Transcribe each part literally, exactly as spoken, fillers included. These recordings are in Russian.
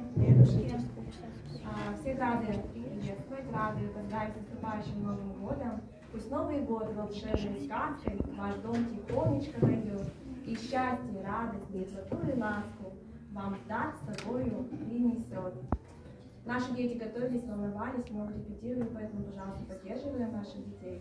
дедушки. Всех рады приветствовать, рады поздравить с наступающим Новым годом. Пусть Новый год волшебной сказкой ваш дом тихонечко найдет. И счастье, радость, теплоту и ласку вам дар с собою принесет. Наши дети готовились, волновались, много репетировали, поэтому, пожалуйста, поддерживаем наших детей.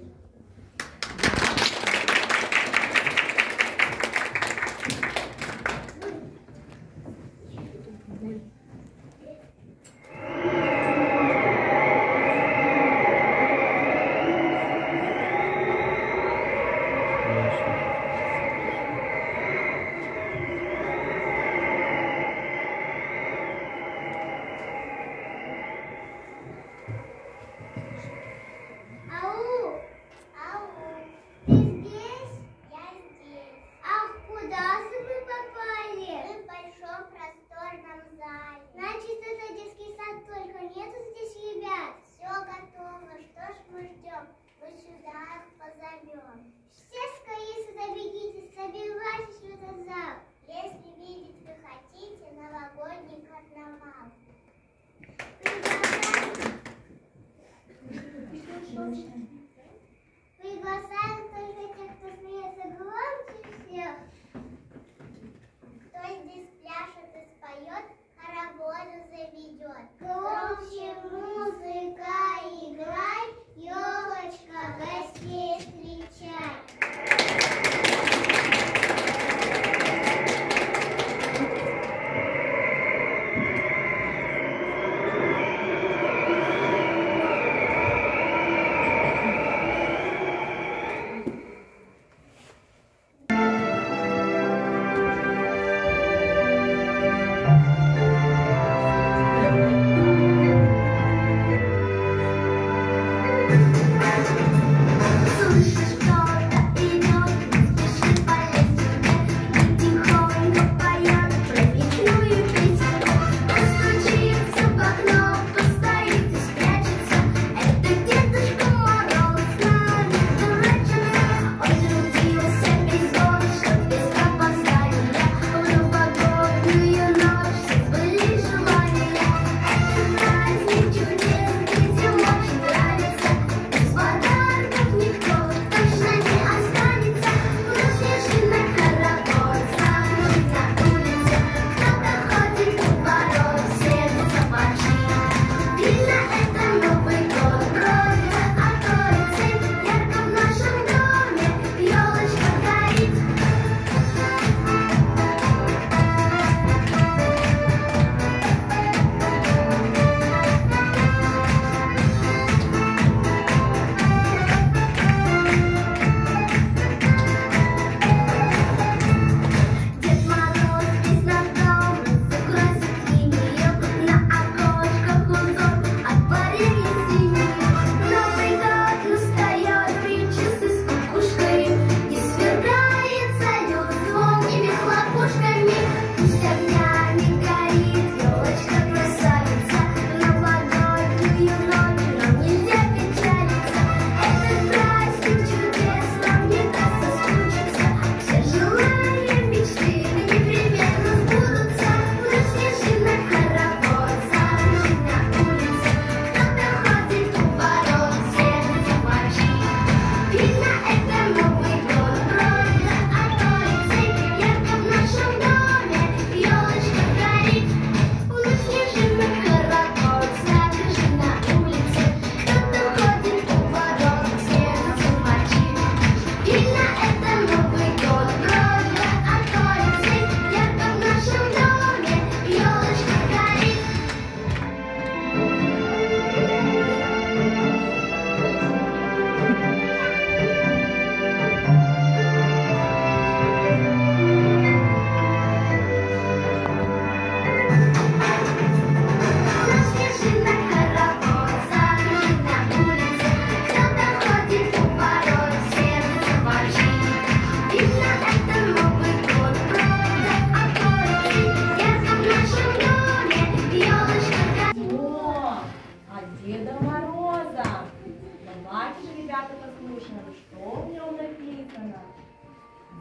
Приглашаем только тех, кто смеется громче всех. Кто здесь пляшет и споет, хороводы заведет. Громче музыка играй, елочка гостей встречай.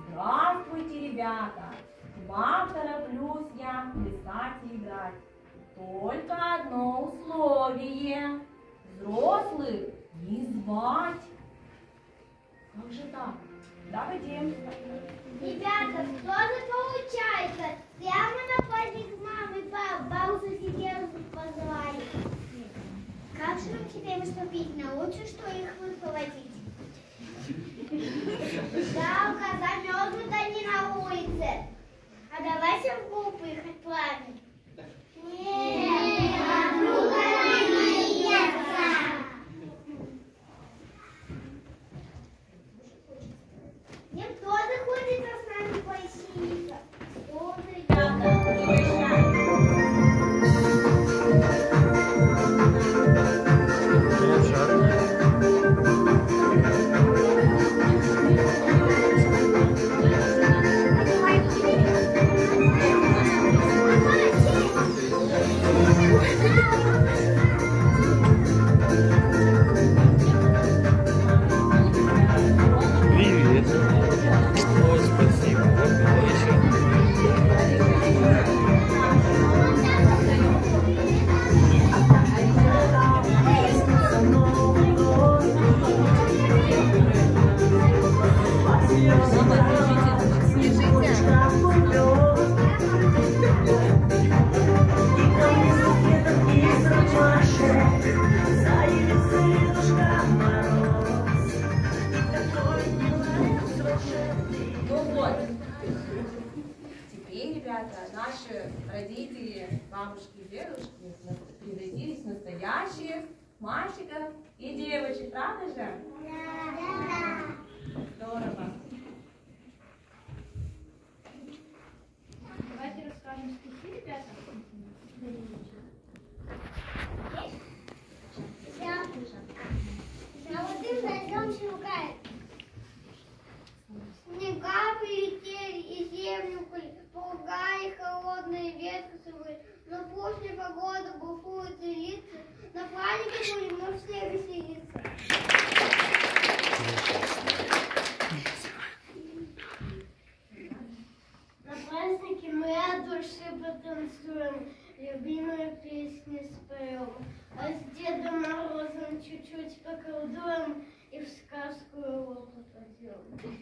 Здравствуйте, ребята! К вам тороплюсь я плясать и играть. только одно условие. Взрослых не звать. Как же так? Давайте. Ребята, что же получается? Прямо на праздник мамы и папы бабушку сидел позвали. Как же нам теперь выступить? Научу, что их выхватить? Жалко, замерзнут они на улице. А давайте в группу их отправим. Нет, вокруг они несутся. Мне тоже хочется с нами поищиться. Что же, ребята, не мешайте. Привет. Ой, спасибо. Вот было еще. Ну вот, теперь, ребята, наши родители, бабушки и дедушки превратились в настоящих мальчиков и девочек, правда же? Да. Здорово. Давайте расскажем стихи, ребята. Золотым дождем шелкает. Снега прилетели и землю укрыли, пугали холодные ветры сырые. Но после погода бушует и лится, на празднике будем мы все веселиться. На празднике мы от души потанцуем, любимые песни споем, а с Дедом Морозом чуть-чуть поколдуем и в сказку его попадем.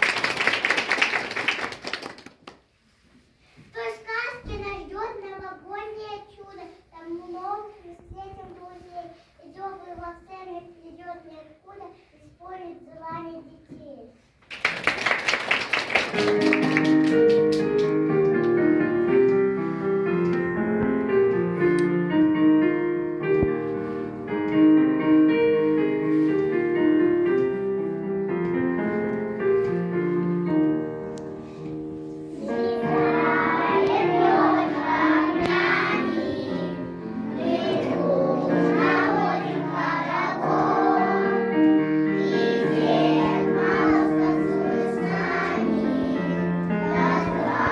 В той сказке нас ждет новогоднее чудо, там много встретим друзей, и добрый волшебник придет ниоткуда и исполнит желания детей. Thank you.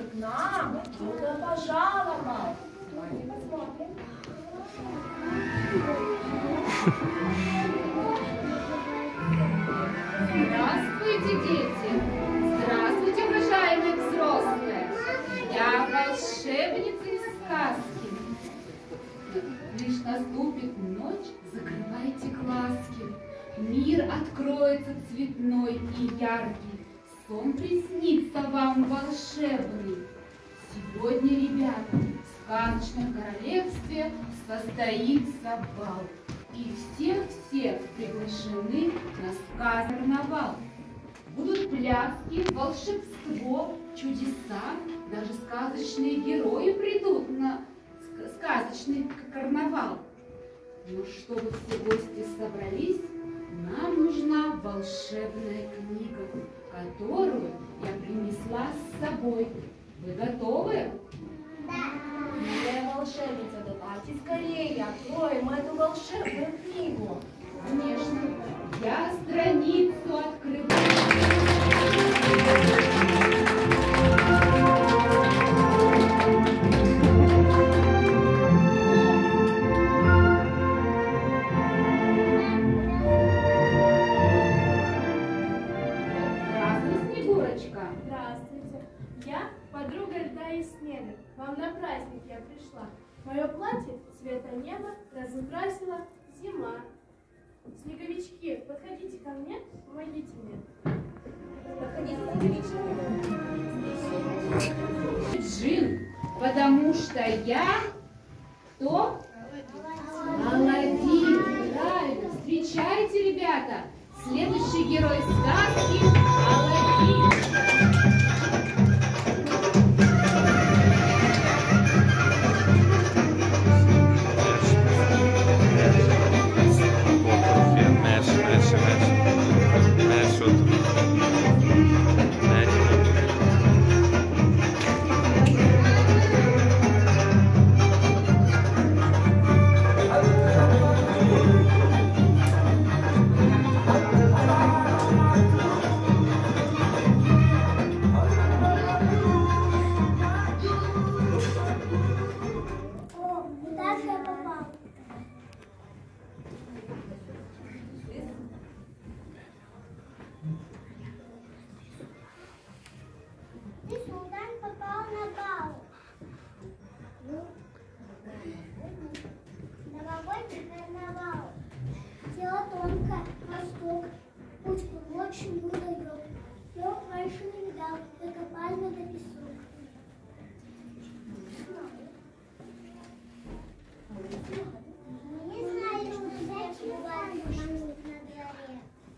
к нам кто-то пожаловал. Давайте посмотрим. Здравствуйте, дети! Здравствуйте, уважаемые взрослые! Я волшебница из сказки. Лишь наступит ночь, закрывайте глазки. Мир откроется цветной и яркий. Сон приснится вам волшебный. Сегодня, ребята, в сказочном королевстве состоится бал. И все-все приглашены на сказкарнавал. Будут пляски, волшебство, чудеса. Даже сказочные герои придут на сказочный карнавал. Но чтобы все гости собрались, нам нужна волшебная книга, которую я принесла с собой. Вы готовы? Милая волшебница, давайте скорее откроем эту волшебную книгу. Конечно, я страницу открываю. Здравствуй, Снегурочка. Здравствуйте. Я подруга льда и снега. Вам на праздник я пришла. Мое платье цвета неба разукрасила зима. Снеговички, подходите ко мне, помогите мне. Подходите, снеговички. Джин, потому что я кто? Аладдин. Правильно. Встречайте, ребята. Следующий герой сказки Аладдин. Mexe, mexe, mexe. Mexe outro. Mexe outro. О, куда же я попал? Ты, султан, попал на бал. Новогодний карнавал. Тело тонкое, восток, путь к лучшему выдает. Лег раньше не видал, только пальма до песок. Не знаю, зачем манут на дворе.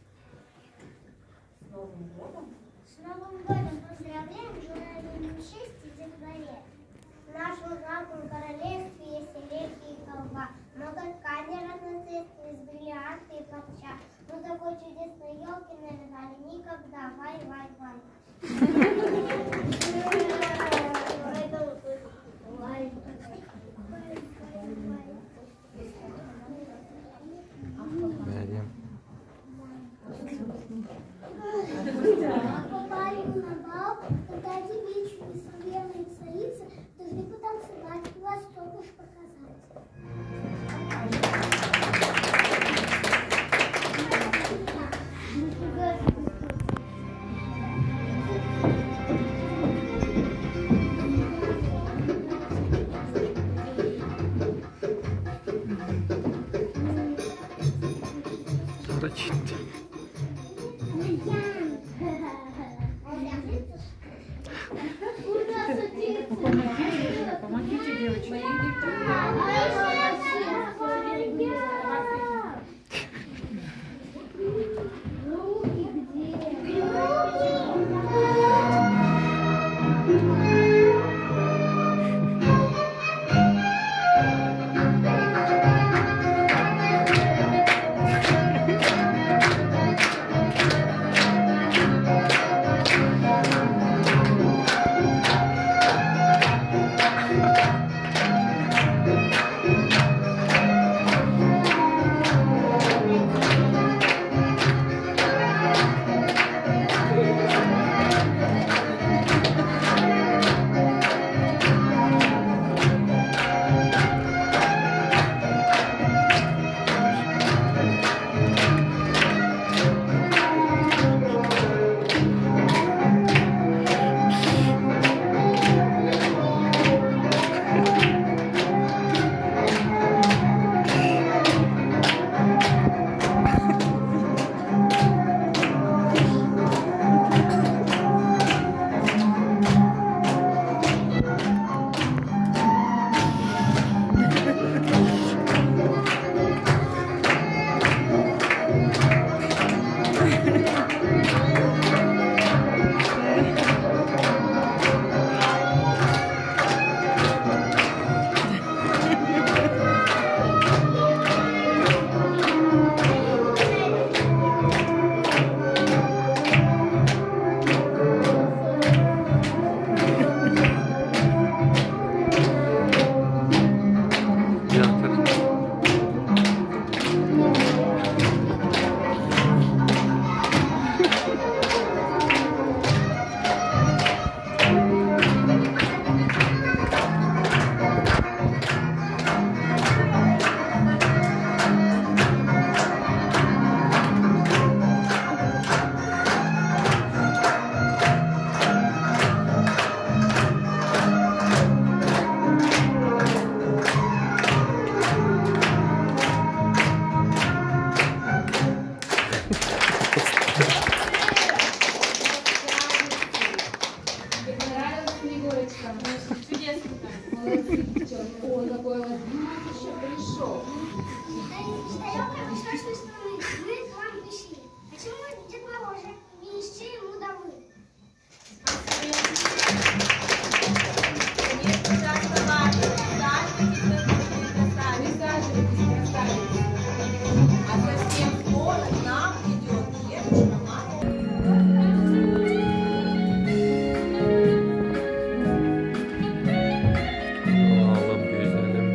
С Новым годом! С Новым годом поздравляем журавлиным счастье и детворе. В нашем златом королевстве есть орешки и колба. Много ткани разноцветных, бриллианты и парча. Но такой чудесной елки наряжали никогда. Вай, вай, вай. Попали на бал, когда девичьи несоверные царицы должны потанцевать, восток уж показать. Прочитайте. Помогите, девочки. девочка. Чудесно. Молодцы, девчонки. Ой, какой ладненький еще пришел. Старёвка, вы слышали, что мы, мы к вам пришли. Почему Дед Мороз не ищи ему домой? Присаживайтесь, красавица. А совсем скоро к нам идет девочка Аллам güzelim.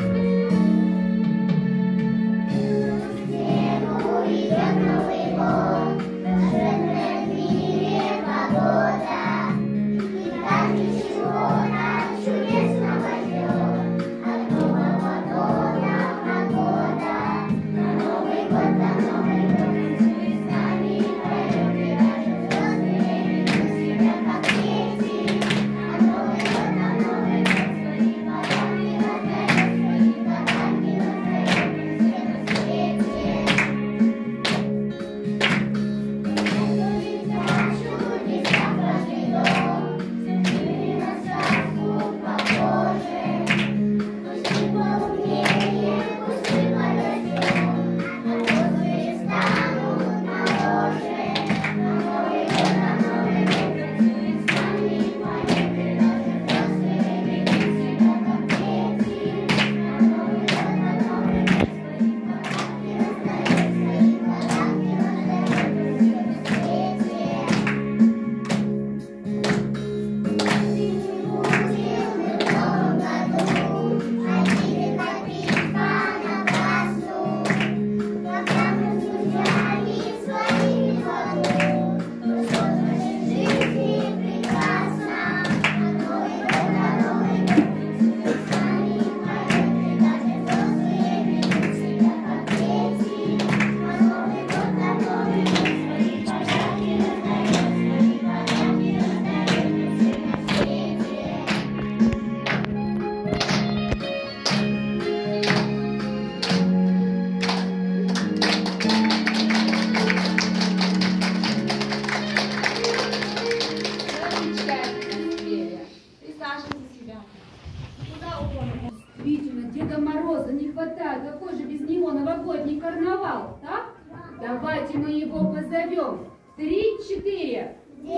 Действительно, Деда Мороза не хватает. Какой же без него новогодний карнавал, так? Давайте мы его позовем. Три-четыре.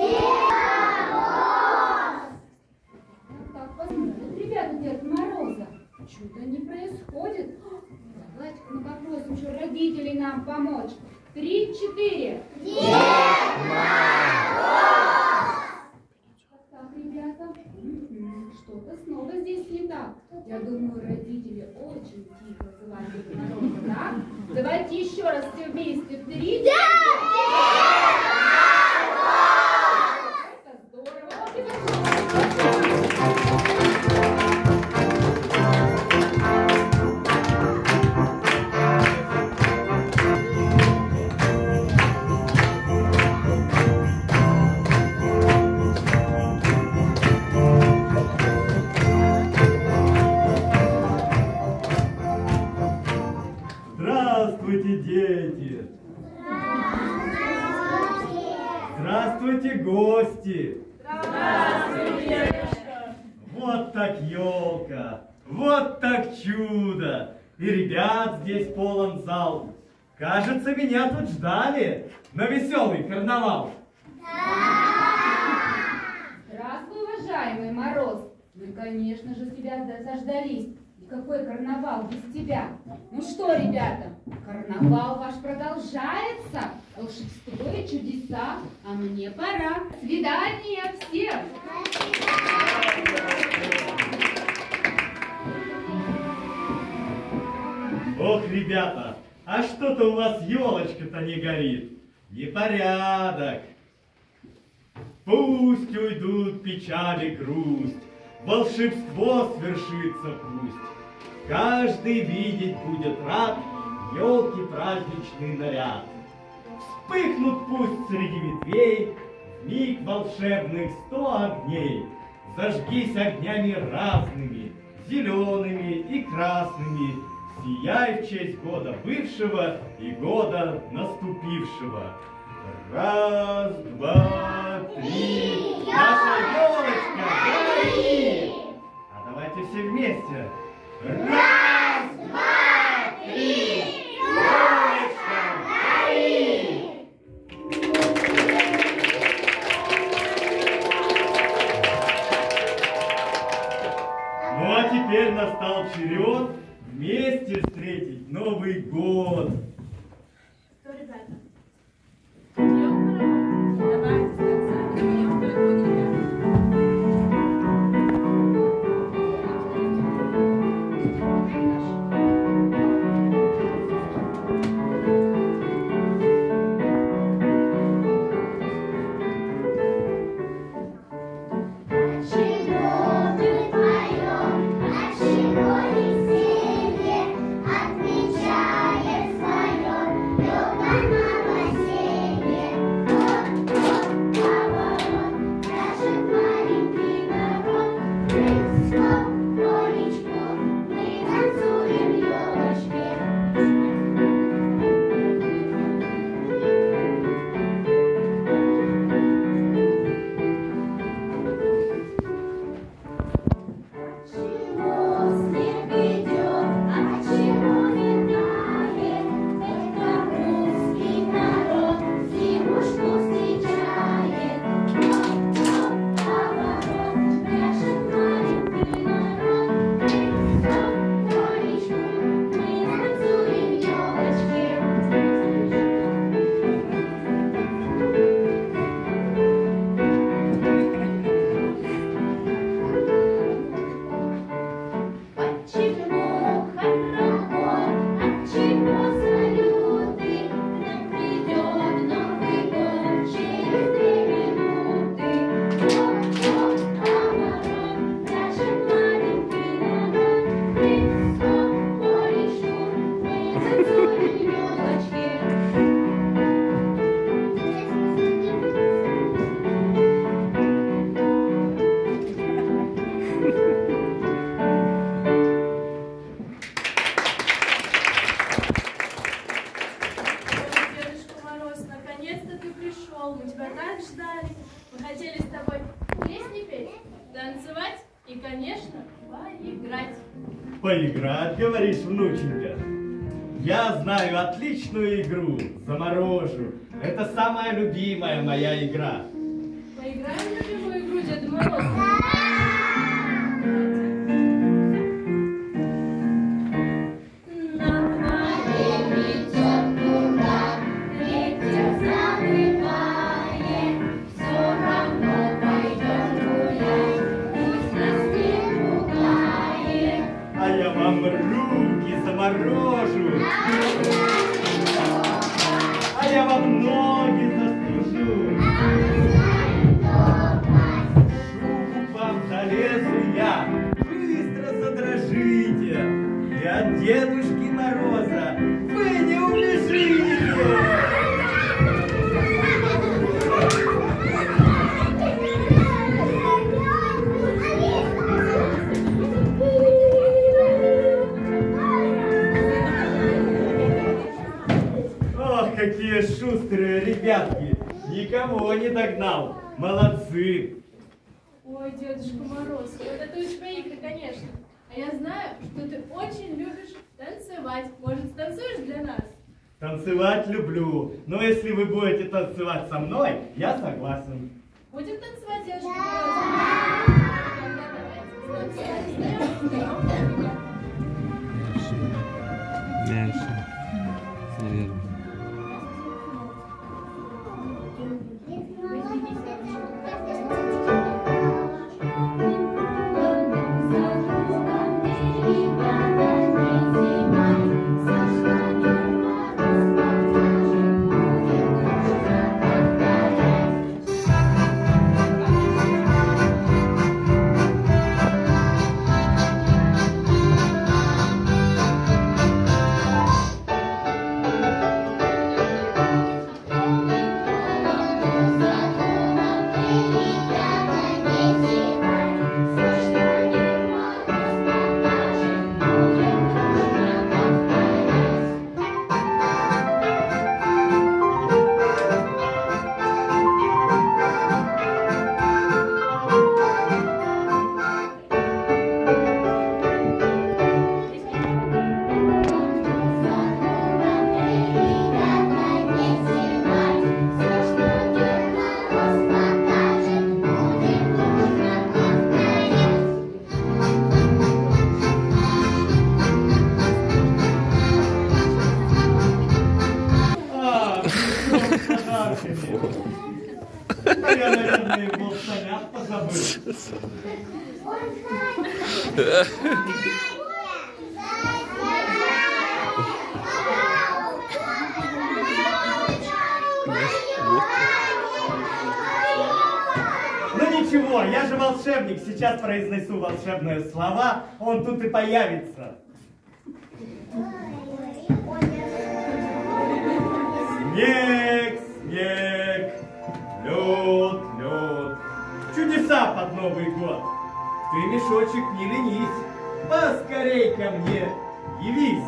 Так, посмотрим, ребята, Деда Мороза. Чудо не происходит. Давайте-ка мы попросим еще родителей нам помочь. Три-четыре. Так, ребята, м-м, что-то снова здесь не так. Я думаю, родители очень тихо называют Деда Мороза, да? Давайте еще раз все вместе. Три. Это Здравствуйте, дети! Здравствуйте, гости! Здравствуйте. Вот так елка, вот так чудо! И ребят здесь полон зал. Кажется, меня тут ждали на веселый карнавал. Здравствуй, уважаемый Мороз. Мы, конечно же, тебя заждались. И какой карнавал без тебя? Ну что, ребята, карнавал ваш продолжается. Волшебство и чудеса. А мне пора. Свидания всем! Ох, ребята, а что-то у вас елочка-то не горит. Непорядок. Пусть уйдут печали, грусть, волшебство свершится пусть. Каждый видеть будет рад елки праздничный наряд. Вспыхнут пусть среди ветвей вмиг волшебных сто огней. Зажгись огнями разными, зелеными и красными, сияй в честь года бывшего и года наступившего. Раз, два, три, наша елочка горит! Давайте все вместе. Раз, два, три! Елочка, гори! Ну а теперь настал черед вместе встретить Новый год. Что, ребята? Пьем каравай? Давайте с конца споем «Новый год», ребята. Чего мы поем, от чего веселье, отмечает свое легкое новоселье. Вот, вот, поворот, дрожит маленький народ. Крыльцо, полечку, мы танцуем елочки. Чего снег идет, а чего не тает? Это русский народ зимушку встречает. Вот, вот, поворот, дрожит маленький народ. Крыльцо, полечку, мы танцуем елочки. Отчего хоровод, отчего салюты? К нам придет Новый год через две минуты. Вот, вот, поворот, дрожит маленький народ. Крыльцо, полечку, мы танцуем елочки. Ой, Дедушка Мороз, наконец-то ты пришел. Мы тебя так ждали. Мы хотели с тобой песни петь, танцевать и, конечно, поиграть. Поиграть, говоришь, внученька? Я знаю отличную игру, заморожу. Это самая любимая моя игра. Поиграем в любимую игру Деда Мороза? На дворе идет буран, ветер завывает. Все равно пойдем гулять, пусть нас не пугает. А я вам руки заморожу, а я вам ноги застужу. Шубу вам залезу я, быстро задрожите, и от Дедушки Мороза вы не убежите. Ох, какие шустрые ребятки! Никого не догнал! Молодцы! Ой, Дедушка Мороз, вот это у тебя игры, конечно. А я знаю, что ты очень любишь танцевать. Может, станцуешь для нас? Танцевать люблю, но если вы будете танцевать со мной, я согласен. Будем танцевать, Дедушка Мороз? Тогда давайте станцевать. Меньше. Наверное. забыл. Ну ничего, я же волшебник, сейчас произнесу волшебные слова, он тут и появится. Снег, снег, лед, лед, чудеса под Новый год. Ты, мешочек, не ленись, поскорей ко мне явись.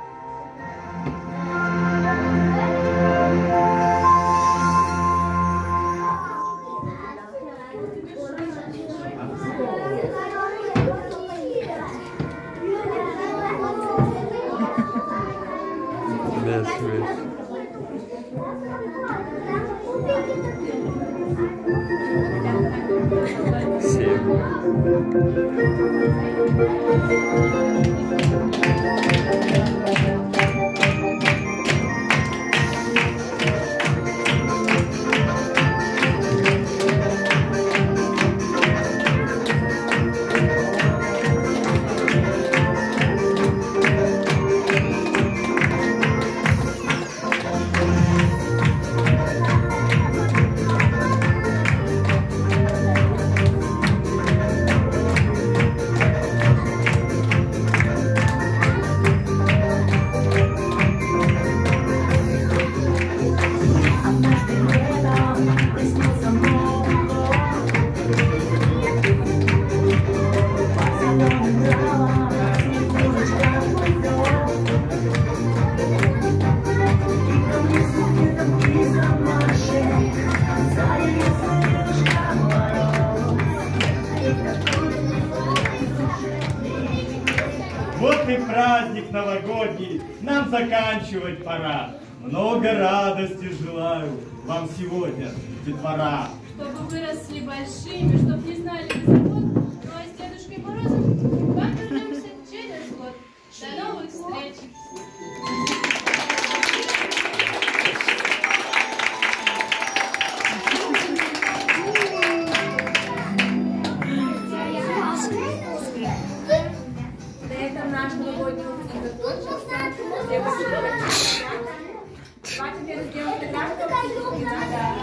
Вот и праздник новогодний, нам заканчивать пора. Много радости желаю вам сегодня, детвора. Чтобы выросли большими, чтоб не знали забот, ну а с Дедушкой Морозом вам вернемся через год. До новых встреч! На этом наш новогодний ужин закончился. Всем спасибо. Давайте теперь сделаем фотографию.